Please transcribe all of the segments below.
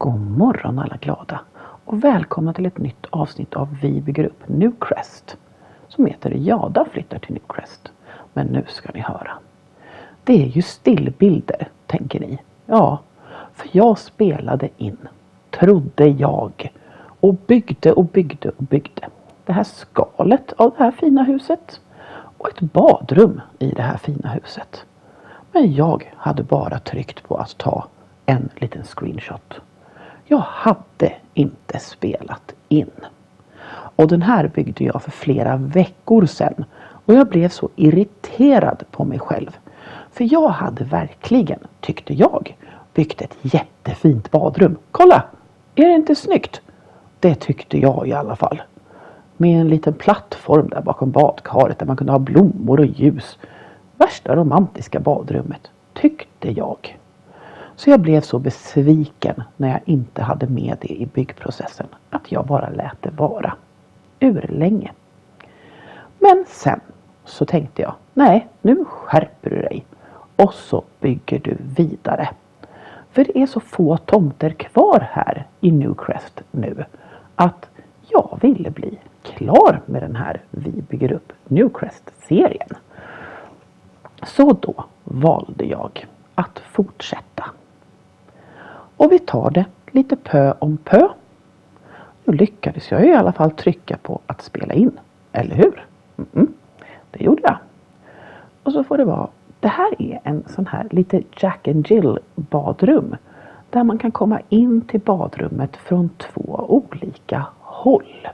God morgon alla glada och välkomna till ett nytt avsnitt av Vi bygger upp Newcrest som heter Jada flyttar till Newcrest. Men nu ska ni höra. Det är ju stillbilder, tänker ni. Ja, för jag spelade in, trodde jag, och byggde och byggde och byggde. Det här skalet av det här fina huset och ett badrum i det här fina huset. Men jag hade bara tryckt på att ta en liten screenshot. Jag hade inte spelat in. Och den här byggde jag för flera veckor sedan. Och jag blev så irriterad på mig själv. För jag hade verkligen, tyckte jag, byggt ett jättefint badrum. Kolla! Är det inte snyggt? Det tyckte jag i alla fall. Med en liten plattform där bakom badkaret där man kunde ha blommor och ljus. Värsta romantiska badrummet, tyckte jag. Så jag blev så besviken när jag inte hade med det i byggprocessen att jag bara lät det vara. Urlänge. Men sen så tänkte jag, nej, nu skärper du dig. Och så bygger du vidare. För det är så få tomter kvar här i Newcrest nu att jag ville bli klar med den här Vi bygger upp Newcrest-serien. Så då valde jag att fortsätta. Och vi tar det lite pö om pö. Nu lyckades jag i alla fall trycka på att spela in. Eller hur? Det gjorde jag. Och så får det vara. Det här är en sån här lite Jack and Jill badrum. Där man kan komma in till badrummet från 2 olika håll.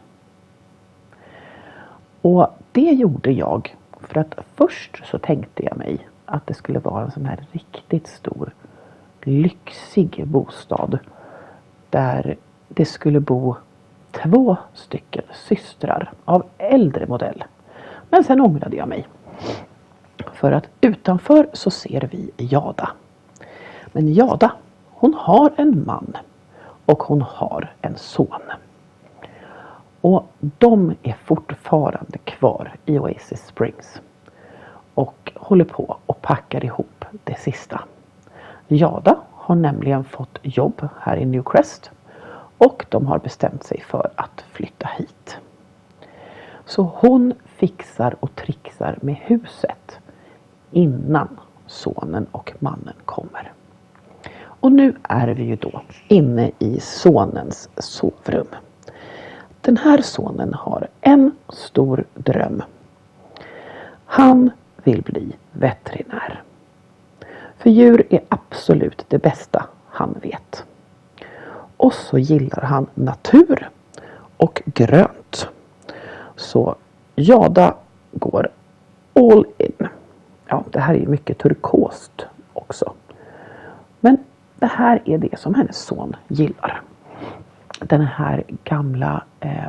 Och det gjorde jag. För att först så tänkte jag mig att det skulle vara en sån här riktigt stor lyxig bostad. Där det skulle bo 2 stycken systrar av äldre modell. Men sen ångrade jag mig. För att utanför så ser vi Jada. Men Jada, hon har en man och hon har en son. Och de är fortfarande kvar i Oasis Springs. Och håller på och packar ihop det sista. Jada har nämligen fått jobb här i Newcrest. Och de har bestämt sig för att flytta hit. Så hon fixar och trixar med huset innan sonen och mannen kommer. Och nu är vi ju då inne i sonens sovrum. Den här sonen har en stor dröm. Han vill bli veterinär. För djur är absolut det bästa han vet. Och så gillar han natur och grönt. Så Jada går all in. Ja, det här är mycket turkost också. Men det här är det som hennes son gillar. Den här gamla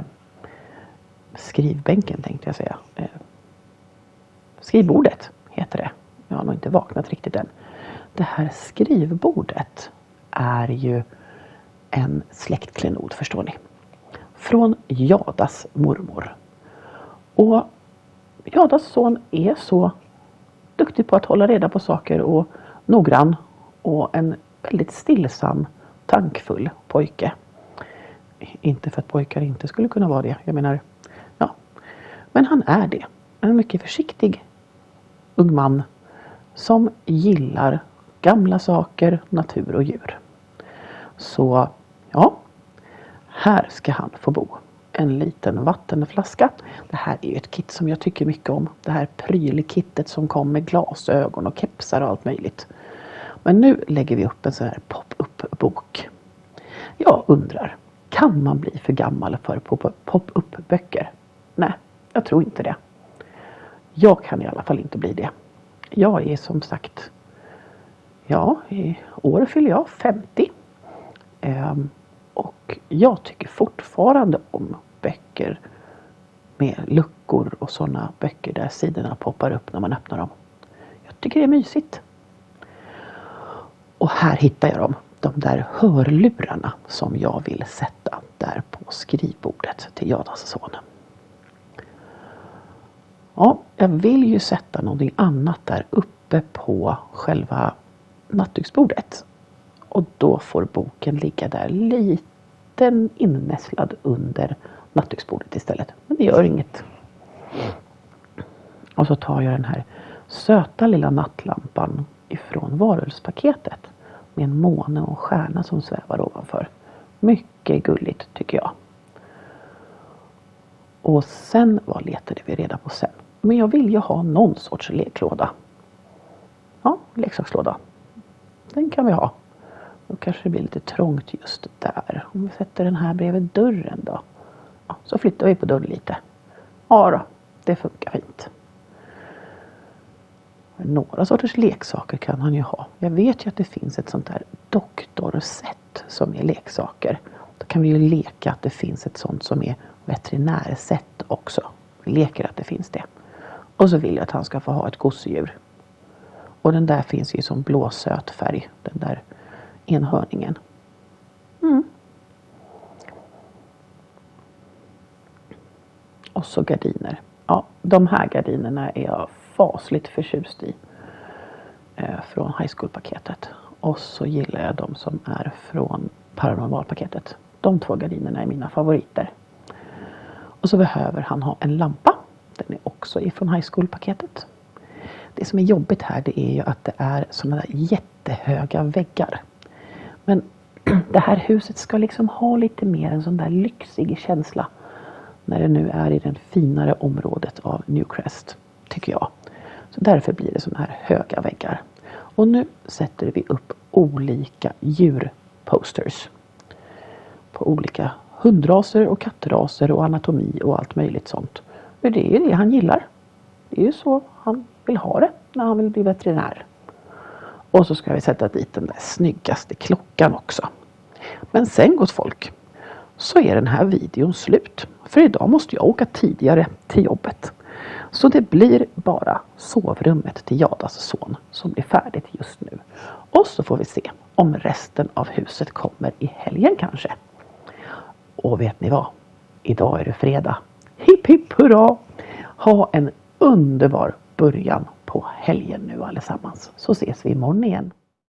skrivbänken tänkte jag säga. Skrivbordet heter det. Jag har nog inte vaknat riktigt än. Det här skrivbordet är ju en släktklenod, förstår ni. Från Jadas mormor. Och Jadas son är så duktig på att hålla reda på saker och noggrann. Och en väldigt stillsam, tankfull pojke. Inte för att pojkar inte skulle kunna vara det. Jag menar, ja. Men han är det. En mycket försiktig ung man som gillar gamla saker, natur och djur. Så ja, här ska han få bo. En liten vattenflaska. Det här är ju ett kit som jag tycker mycket om. Det här prylkittet som kom med glasögon och kepsar och allt möjligt. Men nu lägger vi upp en sån här pop-up-bok. Jag undrar, kan man bli för gammal för pop-up-böcker? Nej, jag tror inte det. Jag kan i alla fall inte bli det. Jag är som sagt, ja, i år fyller jag 50. Och jag tycker fortfarande om böcker med luckor och sådana böcker där sidorna poppar upp när man öppnar dem. Jag tycker det är mysigt. Och här hittar jag dem. De där hörlurarna som jag vill sätta där på skrivbordet till Jadas son. Ja, jag vill ju sätta någonting annat där uppe på själva nattduksbordet. Och då får boken ligga där lite innässlad under nattduksbordet istället. Men det gör inget. Och så tar jag den här söta lilla nattlampan ifrån varulvspaketet. Med en måne och en stjärna som svävar ovanför. Mycket gulligt tycker jag. Och sen, vad letade vi reda på sen? Men jag vill ju ha någon sorts leklåda. Ja, leksakslåda. Den kan vi ha. Då kanske det blir lite trångt just där. Om vi sätter den här bredvid dörren då. Ja, så flyttar vi på dörren lite. Ja då, det funkar fint. Några sorters leksaker kan han ju ha. Jag vet ju att det finns ett sånt där doktorset som är leksaker. Då kan vi ju leka att det finns ett sånt som är veterinärset också. Vi leker att det finns det. Och så vill jag att han ska få ha ett gosedjur. Och den där finns ju som blåsöt färg. Den där enhörningen. Och så gardiner. Ja, de här gardinerna är jag fasligt förtjust i. Från High School-paketet. Och så gillar jag de som är från Paranormal-paketet. De 2 gardinerna är mina favoriter. Och så behöver han ha en lampa. Den är också ifrån High School-paketet. Det som är jobbigt här, det är ju att det är sådana där jättehöga väggar. Men det här huset ska liksom ha lite mer en sån där lyxig känsla. När det nu är i det finare området av Newcrest, tycker jag. Så därför blir det sådana här höga väggar. Och nu sätter vi upp olika djurposters. På olika hundraser och kattraser och anatomi och allt möjligt sånt. Men det är det han gillar. Det är ju så han vill ha det när han vill bli veterinär. Och så ska vi sätta dit den där snyggaste klockan också. Men sen, gott folk, så är den här videon slut. För idag måste jag åka tidigare till jobbet. Så det blir bara sovrummet till Jadas son som blir färdigt just nu. Och så får vi se om resten av huset kommer i helgen kanske. Och vet ni vad? Idag är det fredag. Hipp hipp hurra! Ha en underbar början på helgen nu allesammans. Så ses vi imorgon igen.